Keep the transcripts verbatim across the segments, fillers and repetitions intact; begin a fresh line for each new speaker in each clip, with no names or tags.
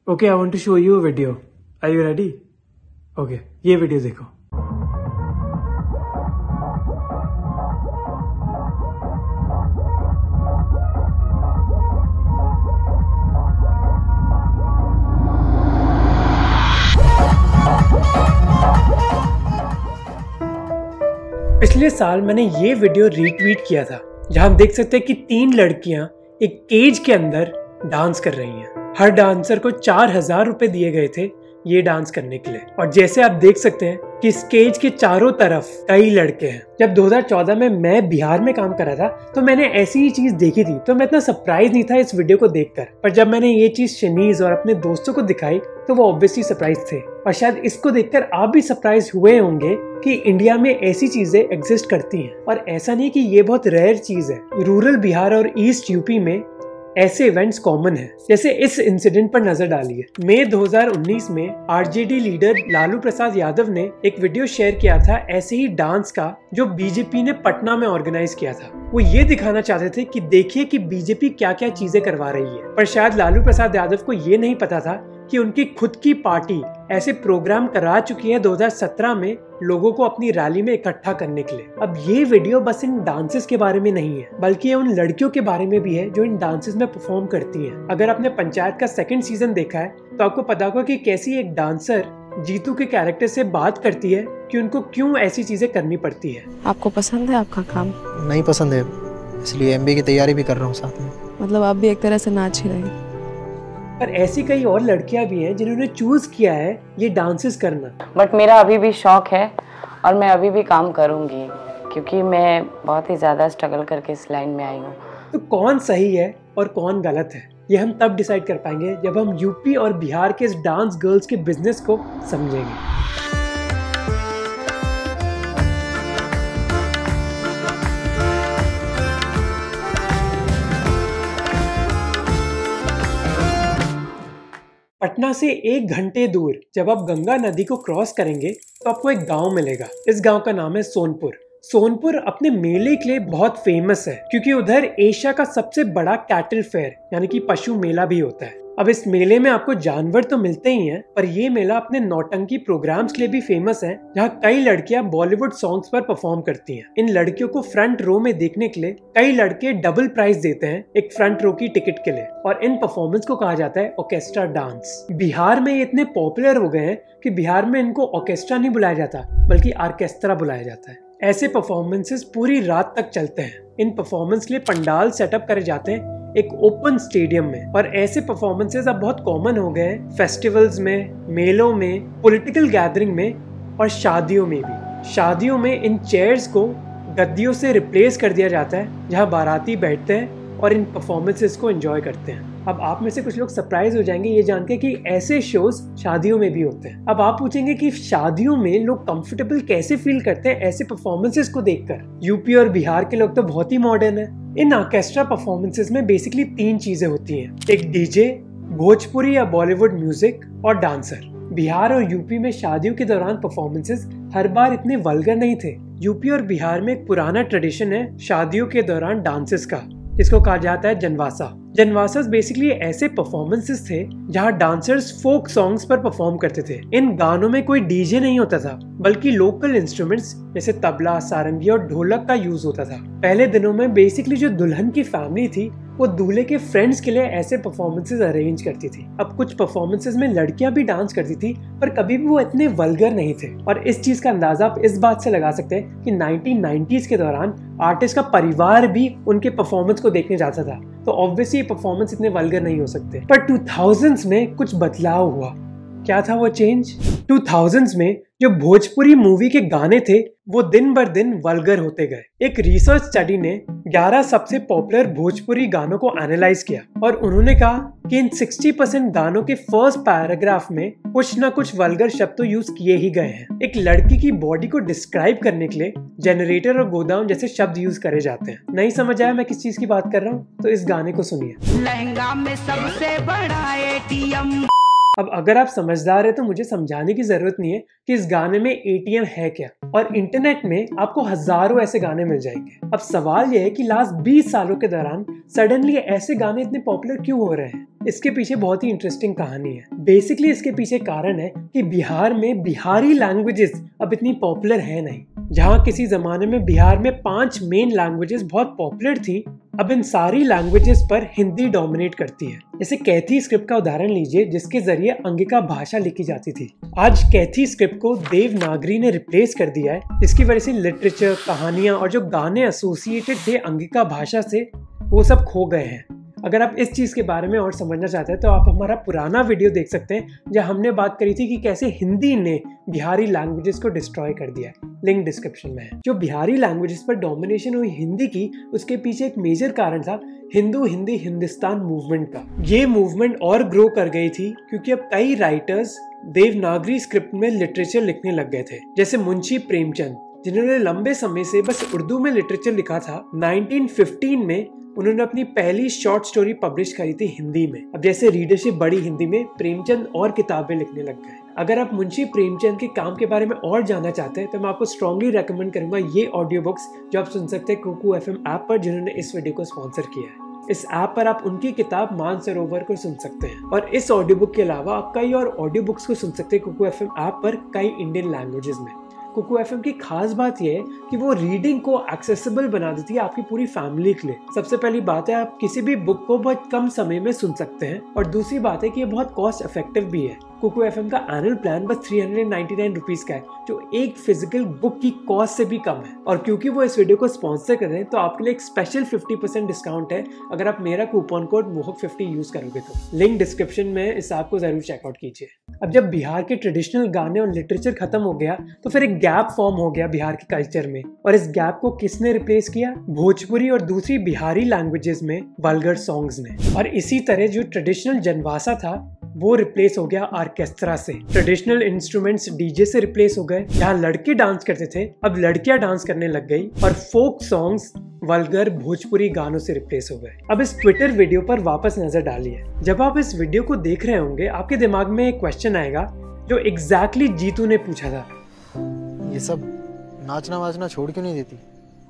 Okay, I want to show you a video. Are you ready? Okay, ये video देखो। पिछले साल मैंने ये वीडियो रीट्वीट किया था, जहां हम देख सकते हैं कि तीन लड़कियां एक केज के अंदर डांस कर रही हैं। हर डांसर को चार हजार रुपए दिए गए थे ये डांस करने के लिए। और जैसे आप देख सकते हैं कि इस केज के चारों तरफ कई लड़के हैं। जब दो हज़ार चौदह में मैं बिहार में काम कर रहा था तो मैंने ऐसी ही चीज देखी थी, तो मैं इतना सरप्राइज नहीं था इस वीडियो को देखकर। पर जब मैंने ये चीज शनीज और अपने दोस्तों को दिखाई तो वो ऑब्वियसली सरप्राइज थे, और शायद इसको देखकर आप भी सरप्राइज हुए होंगे कि इंडिया में ऐसी चीजें एग्जिस्ट करती हैं। और ऐसा नहीं कि ये बहुत रेयर चीज है, रूरल बिहार और ईस्ट यूपी में ऐसे इवेंट्स कॉमन है। जैसे इस इंसिडेंट पर नजर डालिए। मई दो हज़ार उन्नीस में आरजेडी लीडर लालू प्रसाद यादव ने एक वीडियो शेयर किया था ऐसे ही डांस का, जो बीजेपी ने पटना में ऑर्गेनाइज किया था। वो ये दिखाना चाहते थे कि देखिए कि बीजेपी क्या क्या चीजें करवा रही है। पर शायद लालू प्रसाद यादव को ये नहीं पता था कि उनकी खुद की पार्टी ऐसे प्रोग्राम करा चुकी है दो हज़ार सत्रह में लोगों को अपनी रैली में इकट्ठा करने के लिए। अब ये वीडियो बस इन डांसेस के बारे में नहीं है, बल्कि ये उन लड़कियों के बारे में भी है जो इन डांसेस में परफॉर्म करती हैं। अगर आपने पंचायत का सेकंड सीजन देखा है तो आपको पता होगा कि कैसी एक डांसर जीतू के कैरेक्टर से बात करती है कि उनको क्यों ऐसी चीजें करनी पड़ती है।
आपको पसंद है आपका काम?
नहीं पसंद है, इसलिए एमबीए की तैयारी भी कर रहा हूँ साथ में।
मतलब आप भी एक तरह से नाच ही रहे।
पर ऐसी कई और लड़कियां भी हैं जिन्होंने चूज किया है ये डांसेस करना।
बट मेरा अभी भी शौक है और मैं अभी भी काम करूंगी, क्योंकि मैं बहुत ही ज़्यादा स्ट्रगल करके इस लाइन में आई हूँ।
तो कौन सही है और कौन गलत है ये हम तब डिसाइड कर पाएंगे जब हम यूपी और बिहार के इस डांस गर्ल्स के बिजनेस को समझेंगे। पटना से एक घंटे दूर जब आप गंगा नदी को क्रॉस करेंगे तो आपको एक गांव मिलेगा। इस गांव का नाम है सोनपुर। सोनपुर अपने मेले के लिए बहुत फेमस है, क्योंकि उधर एशिया का सबसे बड़ा कैटल फेयर यानी कि पशु मेला भी होता है। अब इस मेले में आपको जानवर तो मिलते ही हैं, पर ये मेला अपने नौटंकी प्रोग्राम्स के लिए भी फेमस है, जहाँ कई लड़कियां बॉलीवुड सॉन्ग्स पर परफॉर्म करती हैं। इन लड़कियों को फ्रंट रो में देखने के लिए कई लड़के डबल प्राइस देते हैं एक फ्रंट रो की टिकट के लिए, और इन परफॉर्मेंस को कहा जाता है ऑर्केस्ट्रा डांस। बिहार में ये इतने पॉपुलर हो गए हैं कि बिहार में इनको ऑर्केस्ट्रा नहीं बुलाया जाता बल्कि आर्केस्ट्रा बुलाया जाता है। ऐसे परफॉर्मेंसेस पूरी रात तक चलते हैं। इन परफॉर्मेंस के लिए पंडाल सेटअप करे जाते हैं एक ओपन स्टेडियम में, और ऐसे परफॉर्मेंसेस अब बहुत कॉमन हो गए हैं फेस्टिवल्स में, मेलों में, पॉलिटिकल गैदरिंग में और शादियों में भी। शादियों में इन चेयर्स को गद्दियों से रिप्लेस कर दिया जाता है, जहां बाराती बैठते हैं और इन परफॉर्मेंसेस को एंजॉय करते हैं। अब आप में से कुछ लोग सरप्राइज हो जाएंगे ये जान के कि ऐसे शोज शादियों में भी होते हैं। अब आप पूछेंगे कि शादियों में लोग कंफर्टेबल कैसे फील करते हैं ऐसे परफॉर्मेंसेस को देखकर। यूपी और बिहार के लोग तो बहुत ही मॉडर्न है। इन ऑर्केस्ट्रा परफॉर्मेंसेस में बेसिकली तीन चीजें होती हैं, एक डीजे, भोजपुरी या बॉलीवुड म्यूजिक और डांसर। बिहार और यूपी में शादियों के दौरान परफॉर्मेंसेस हर बार इतने वल्गर नहीं थे। यूपी और बिहार में एक पुराना ट्रेडिशन है शादियों के दौरान डांसेस का, जिसको कहा जाता है जनवासा। जनवासास बेसिकली ऐसे परफॉर्मेंसेस थे जहां डांसर्स फोक सॉन्ग्स पर परफॉर्म करते थे। इन गानों में कोई डीजे नहीं होता था, बल्कि लोकल इंस्ट्रूमेंट्स जैसे तबला, सारंगी और ढोलक का यूज होता था। पहले दिनों में बेसिकली जो दुल्हन की फैमिली थी वो दूल्हे के फ्रेंड्स के लिए ऐसे परफॉर्मेंसेस अरेंज करती थी। अब कुछ परफॉर्मेंसेस में लड़कियां भी डांस करती थी, पर कभी भी वो इतने वल्गर नहीं थे। और इस चीज का अंदाजा आप इस बात से लगा सकते हैं कि नाइनटीन नाइंटीज़ के दौरान आर्टिस्ट का परिवार भी उनके परफॉर्मेंस को देखने जाता था, तो ऑब्वियसली परफॉर्मेंस इतने वल्गर नहीं हो सकते। पर टू थाउज़ेंड्स में कुछ बदलाव हुआ। क्या था वो चेंज? टू थाउज़ेंड्स में जो भोजपुरी मूवी के गाने थे वो दिन बर दिन वल्गर होते गए। एक रिसर्च स्टडी ने ग्यारह सबसे पॉपुलर भोजपुरी गानों को एनालाइज किया, और उन्होंने कहा कि इन साठ परसेंट गानों के फर्स्ट पैराग्राफ में कुछ ना कुछ वल्गर शब्द तो यूज किए ही गए हैं। एक लड़की की बॉडी को डिस्क्राइब करने के लिए जनरेटर और गोदाम जैसे शब्द यूज करे जाते हैं। नहीं समझ आया मैं किस चीज की बात कर रहा हूँ? तो इस गाने को सुनिए।
लहंगा में सबसे बड़ा एटीएम
अब अगर आप समझदार है तो मुझे समझाने की जरूरत नहीं है कि इस गाने में एटीएम है क्या, और इंटरनेट में आपको हजारों ऐसे गाने मिल जाएंगे। अब सवाल यह है कि लास्ट बीस सालों के दौरान सडनली ऐसे गाने इतने पॉपुलर क्यों हो रहे हैं। इसके पीछे बहुत ही इंटरेस्टिंग कहानी है। बेसिकली इसके पीछे कारण है कि बिहार में बिहारी लैंग्वेजेस अब इतनी पॉपुलर है नहीं। जहाँ किसी जमाने में बिहार में पांच मेन लैंग्वेजेस बहुत पॉपुलर थी, अब इन सारी लैंग्वेजेस पर हिंदी डोमिनेट करती है। जैसे कैथी स्क्रिप्ट का उदाहरण लीजिए, जिसके जरिए अंगिका भाषा लिखी जाती थी। आज कैथी स्क्रिप्ट को देवनागरी ने रिप्लेस कर दिया है, जिसकी वजह से लिटरेचर, कहानियां और जो गाने एसोसिएटेड थे अंगिका भाषा से, वो सब खो गए हैं। अगर आप इस चीज़ के बारे में और समझना चाहते हैं तो आप हमारा पुराना वीडियो देख सकते हैं, जहां हमने बात करी थी कि कैसे हिंदी ने बिहारी लैंग्वेजेस को डिस्ट्रॉय कर दिया है। लिंक डिस्क्रिप्शन में है। जो बिहारी लैंग्वेजेस पर डोमिनेशन हुई हिंदी की, उसके पीछे एक मेजर कारण था हिंदू हिंदी हिंदुस्तान मूवमेंट का। ये मूवमेंट और ग्रो कर गई थी क्योंकि अब कई राइटर्स देवनागरी स्क्रिप्ट में लिटरेचर लिखने लग गए थे, जैसे मुंशी प्रेमचंद, जिन्होंने लंबे समय से बस उर्दू में लिटरेचर लिखा था। नाइनटीन फिफ्टीन में उन्होंने अपनी पहली शॉर्ट स्टोरी पब्लिश करी थी हिंदी में। अब जैसे रीडरशिप बढ़ी हिंदी में, प्रेमचंद और किताबें लिखने लग गए। अगर आप मुंशी प्रेमचंद के काम के बारे में और जानना चाहते हैं तो मैं आपको स्ट्रांगली रेकमेंड करूंगा ये ऑडियो बुक्स, जो आप सुन सकते हैं कुकू एफएम ऐप पर, जिन्होंने इस वीडियो को स्पॉन्सर किया है। इस ऐप पर आप उनकी किताब मानसरोवर को सुन सकते हैं, और इस ऑडियो बुक के अलावा आप कई और ऑडियो बुक्स को सुन सकते हैं कुकू एफएम ऐप पर, कई इंडियन लैंग्वेजेस में। कुकू एफएम की खास बात यह है कि वो रीडिंग को एक्सेसिबल बना देती है आपकी पूरी फैमिली के लिए। सबसे पहली बात है, आप किसी भी बुक को बहुत कम समय में सुन सकते हैं, और दूसरी बात है कि ये बहुत कॉस्ट इफेक्टिव भी है। कुकू एफएम का एनुअल प्लान बस three hundred ninety nine rupees का है, जो एक फिजिकल बुक की कॉस्ट से भी कम है। और क्योंकि वो इस वीडियो को स्पॉन्सर कर रहे हैं तो आपके लिए एक स्पेशल फिफ्टी परसेंट डिस्काउंट है अगर आप मेरा coupon code Mohak fifty use करोगे तो। लिंक डिस्क्रिप्शन में, इस ऐप को जरूर चेकआउट कीजिए। अब जब बिहार के ट्रेडिशनल गाने और लिटरेचर खत्म हो गया तो फिर एक गैप फॉर्म हो गया बिहार के कल्चर में, और इस गैप को किसने रिप्लेस किया? भोजपुरी और दूसरी बिहारी लैंग्वेजेस में वल्गर सॉन्ग्स ने। और इसी तरह जो ट्रेडिशनल जनवासा था वो रिप्लेस हो गया ऑर्केस्ट्रा से। ट्रेडिशनल इंस्ट्रूमेंट्स डीजे से रिप्लेस हो गए। जहाँ लड़के डांस करते थे अब लड़कियां डांस करने लग गई, और फोक सॉन्ग्स वल्गर भोजपुरी गानों से रिप्लेस हो गए। अब इस ट्विटर वीडियो पर वापस नजर डालिए। जब आप इस वीडियो को देख रहे होंगे आपके दिमाग में एक क्वेश्चन आएगा जो एग्जैक्टली जीतू ने पूछा था,
ये सब नाचना वाचना छोड़ क्यों नहीं देती?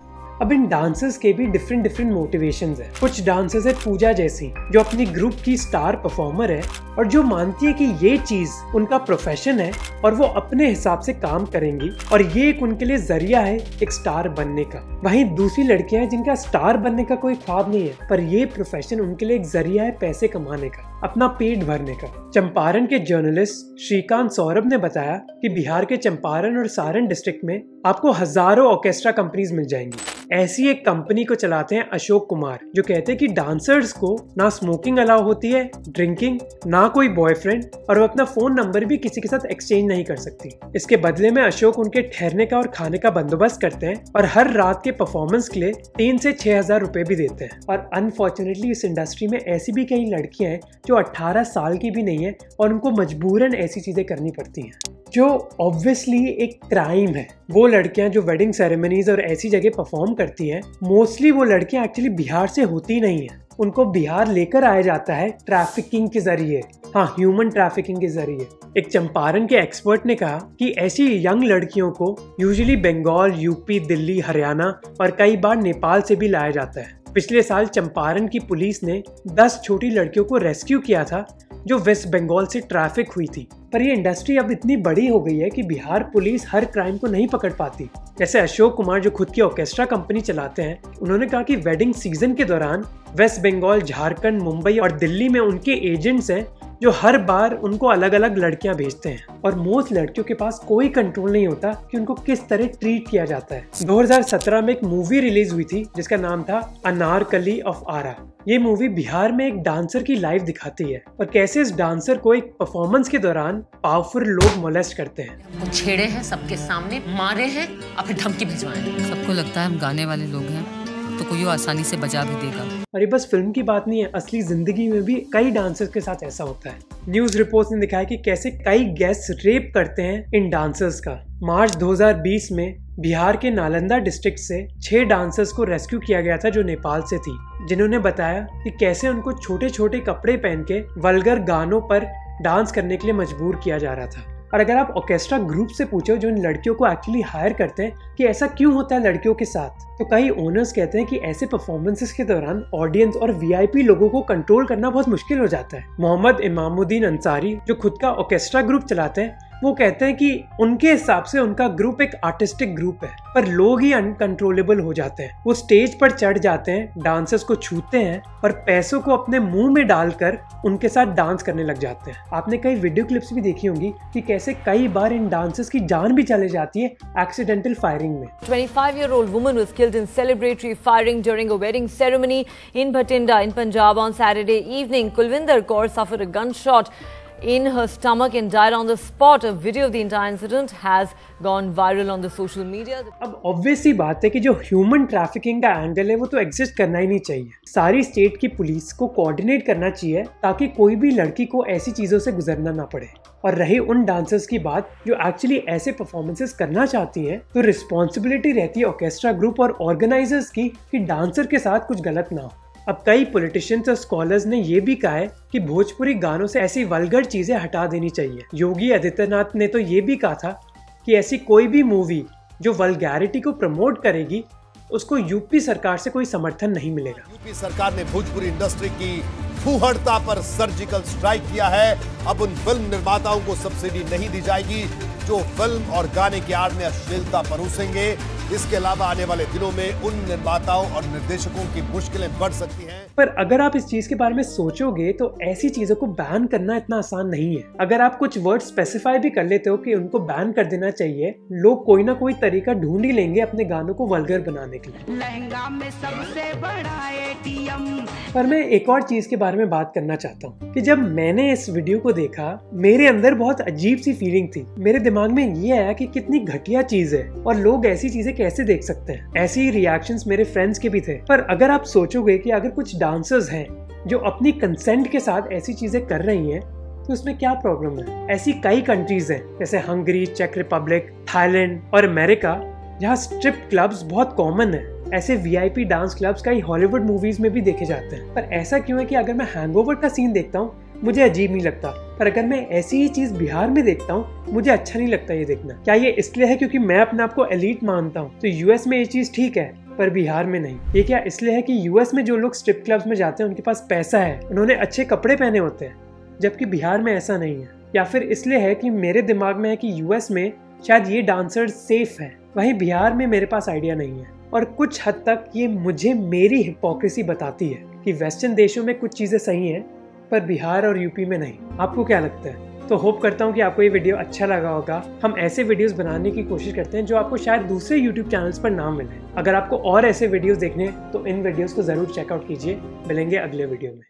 अब इन डांसर्स के भी डिफरेंट डिफरेंट मोटिवेशंस है। कुछ डांसर्स है पूजा जैसी, जो अपनी ग्रुप की स्टार परफॉर्मर है और जो मानती है कि ये चीज उनका प्रोफेशन है और वो अपने हिसाब से काम करेंगी, और ये एक उनके लिए जरिया है एक स्टार बनने का। वहीं दूसरी लड़कियां हैं जिनका स्टार बनने का कोई ख्वाब नहीं है, पर ये प्रोफेशन उनके लिए एक जरिया है पैसे कमाने का, अपना पेट भरने का। चंपारण के जर्नलिस्ट श्रीकांत सौरभ ने बताया कि बिहार के चंपारण और सारण डिस्ट्रिक्ट में आपको हजारों ऑर्केस्ट्रा कंपनीज मिल जाएंगी। ऐसी एक कंपनी को चलाते हैं अशोक कुमार, जो कहते हैं कि डांसर्स को ना स्मोकिंग अलाउ होती है, ड्रिंकिंग, ना कोई बॉयफ्रेंड, और वो अपना फोन नंबर भी किसी के साथ एक्सचेंज नहीं कर सकती। इसके बदले में अशोक उनके ठहरने का और खाने का बंदोबस्त करते हैं, और हर रात के परफॉर्मेंस के लिए तीन से छह हजार रुपए भी देते हैं। और अनफॉर्चुनेटली इस इंडस्ट्री में ऐसी भी कई लड़कियां हैं जो अठारह साल की भी नहीं है, और उनको मजबूरन ऐसी चीजें करनी पड़ती हैं, जो ऑब्वियसली एक क्राइम है। वो लड़कियां जो वेडिंग सेरेमनीज और ऐसी जगह परफॉर्म करती हैं, मोस्टली वो लड़कियां एक्चुअली बिहार से होती नहीं है। उनको बिहार लेकर आया जाता है ट्रैफिकिंग के जरिए, हाँ, ह्यूमन ट्रैफिकिंग के जरिए। एक चंपारण के एक्सपर्ट ने कहा कि ऐसी यंग लड़कियों को यूजुअली बंगाल, यूपी, दिल्ली, हरियाणा और कई बार नेपाल से भी लाया जाता है। पिछले साल चंपारण की पुलिस ने दस छोटी लड़कियों को रेस्क्यू किया था जो वेस्ट बंगाल से ट्रैफिक हुई थी। पर ये इंडस्ट्री अब इतनी बड़ी हो गई है कि बिहार पुलिस हर क्राइम को नहीं पकड़ पाती। जैसे अशोक कुमार जो खुद की ऑर्केस्ट्रा कंपनी चलाते हैं, उन्होंने कहा कि वेडिंग सीजन के दौरान वेस्ट बंगाल, झारखंड, मुंबई और दिल्ली में उनके एजेंट्स हैं जो हर बार उनको अलग अलग लड़कियां भेजते हैं, और मोस्ट लड़कियों के पास कोई कंट्रोल नहीं होता कि उनको किस तरह ट्रीट किया जाता है। दो हज़ार सत्रह में एक मूवी रिलीज हुई थी जिसका नाम था अनारकली ऑफ आरा। ये मूवी बिहार में एक डांसर की लाइफ दिखाती है और कैसे इस डांसर को एक परफॉर्मेंस के दौरान पावरफुल लोग मोलेस्ट करते हैं।
वो छेड़े हैं, सबके सामने मारे हैं और फिर धमकी भिजवाए। सबको लगता है हम गाने वाले लोग हैं तो कोई आसानी से बजा भी देगा।
और ये बस फिल्म की बात नहीं है, असली जिंदगी में भी कई डांसर्स के साथ ऐसा होता है। न्यूज रिपोर्ट्स ने दिखाया कि कैसे कई गेस्ट रेप करते हैं इन डांसर्स का। मार्च दो हज़ार बीस में बिहार के नालंदा डिस्ट्रिक्ट से छह डांसर्स को रेस्क्यू किया गया था जो नेपाल से थी, जिन्होंने बताया कि कैसे उनको छोटे छोटे कपड़े पहन के वल्गर गानों पर डांस करने के लिए मजबूर किया जा रहा था। और अगर आप ऑर्केस्ट्रा ग्रुप से पूछो जो इन लड़कियों को एक्चुअली हायर करते हैं कि ऐसा क्यों होता है लड़कियों के साथ, तो कई ओनर्स कहते हैं कि ऐसे परफॉर्मेंसेस के दौरान ऑडियंस और वीआईपी लोगों को कंट्रोल करना बहुत मुश्किल हो जाता है। मोहम्मद इमामुद्दीन अंसारी जो खुद का ऑर्केस्ट्रा ग्रुप चलाते हैं, वो कहते हैं कि उनके हिसाब से उनका ग्रुप एक आर्टिस्टिक ग्रुप है, पर लोग ही अनकंट्रोलेबल हो जाते हैं। वो स्टेज पर चढ़ जाते हैं, डांसर्स को छूते हैं और पैसों को अपने मुंह में डालकर उनके साथ डांस करने लग जाते हैं। आपने कई वीडियो क्लिप्स भी देखी होंगी कि कैसे कई बार इन डांसर्स की जान भी चले जाती है एक्सीडेंटल फायरिंग में।
twenty-five-year-old woman was killed in celebratory firing during a wedding ceremony in Bhatinda in Punjab on Saturday evening. Kulvinder Kaur suffered a gunshot in her stomach and died on the spot. A video of the entire incident has gone viral on the social media.
अब obvious सी बात है कि जो human trafficking का angle है वो तो एग्जिस्ट करना ही नहीं चाहिए। सारी स्टेट की पुलिस को कोऑर्डिनेट करना चाहिए ताकि कोई भी लड़की को ऐसी चीजों से गुजरना ना पड़े। और रही उन डांसर्स की बात जो एक्चुअली ऐसे परफॉर्मेंसेस करना चाहती हैं, तो रिस्पॉन्सिबिलिटी रहती है ऑर्केस्ट्रा ग्रुप और ऑर्गेनाइजर्स की कि डांसर के साथ कुछ गलत ना हो। अब कई पॉलिटिशियंस और स्कॉलर्स ने ये भी कहा है कि भोजपुरी गानों से ऐसी वल्गर चीजें हटा देनी चाहिए। योगी आदित्यनाथ ने तो ये भी कहा था कि ऐसी कोई भी मूवी जो वल्गैरिटी को प्रमोट करेगी उसको यूपी सरकार से कोई समर्थन नहीं मिलेगा।
यूपी सरकार ने भोजपुरी इंडस्ट्री की फूहड़ता पर सर्जिकल स्ट्राइक किया है। अब उन फिल्म निर्माताओं को सब्सिडी नहीं दी जाएगी जो फिल्म और गाने की आड़ में अश्लीलता परोसेंगे। इसके अलावा आने वाले दिनों में उन निर्माताओं और निर्देशकों की मुश्किलें बढ़ सकती हैं।
पर अगर आप इस चीज के बारे में सोचोगे तो ऐसी चीजों को बैन करना इतना आसान नहीं है। अगर आप कुछ वर्ड स्पेसिफाई भी कर लेते हो कि उनको बैन कर देना चाहिए, लोग कोई ना कोई तरीका ढूंढ ही लेंगे अपने गानों को वल्गर बनाने के लिए।
लहंगा में सबसे बड़ा एटीएम।
पर मैं एक और चीज के बारे में बात करना चाहता हूँ कि जब मैंने इस वीडियो को देखा, मेरे अंदर बहुत अजीब सी फीलिंग थी। मेरे दिमाग में ये आया कि कितनी घटिया चीज है और लोग ऐसी चीजें कैसे देख सकते हैं। ऐसे ही रिएक्शंस मेरे फ्रेंड्स के भी थे। पर अगर आप सोचोगे कि अगर कुछ डांसर्स हैं जो अपनी कंसेंट के साथ ऐसी चीजें कर रही हैं, तो उसमें क्या प्रॉब्लम है। ऐसी कई कंट्रीज हैं जैसे हंगरी, चेक रिपब्लिक, थाईलैंड और अमेरिका, जहाँ स्ट्रिप क्लब्स बहुत कॉमन है। ऐसे वीआईपी डांस क्लब्स कई हॉलीवुड मूवीज में भी देखे जाते हैं। पर ऐसा क्यों है कि अगर मैं हैंगओवर का सीन देखता हूँ मुझे अजीब नहीं लगता, पर अगर मैं ऐसी ही चीज बिहार में देखता हूँ मुझे अच्छा नहीं लगता ये देखना। क्या ये इसलिए है क्योंकि मैं अपने आप को एलीट मानता हूँ तो यूएस में ये चीज ठीक है पर बिहार में नहीं? ये क्या इसलिए है कि यूएस में जो लोग स्ट्रिप क्लब्स में जाते हैं उनके पास पैसा है, उन्होंने अच्छे कपड़े पहने होते हैं, जबकि बिहार में ऐसा नहीं है? या फिर इसलिए है कि मेरे दिमाग में है कि यूएस में शायद ये डांसर्स सेफ है, वहीं बिहार में मेरे पास आइडिया नहीं है। और कुछ हद तक ये मुझे मेरी हिपोक्रेसी बताती है कि वेस्टर्न देशों में कुछ चीजें सही हैं पर बिहार और यूपी में नहीं। आपको क्या लगता है? तो होप करता हूँ कि आपको ये वीडियो अच्छा लगा होगा। हम ऐसे वीडियोस बनाने की कोशिश करते हैं जो आपको शायद दूसरे यूट्यूब चैनल्स पर ना मिले। अगर आपको और ऐसे वीडियोस देखने हैं तो इन वीडियोस को जरूर चेकआउट कीजिए। मिलेंगे अगले वीडियो में।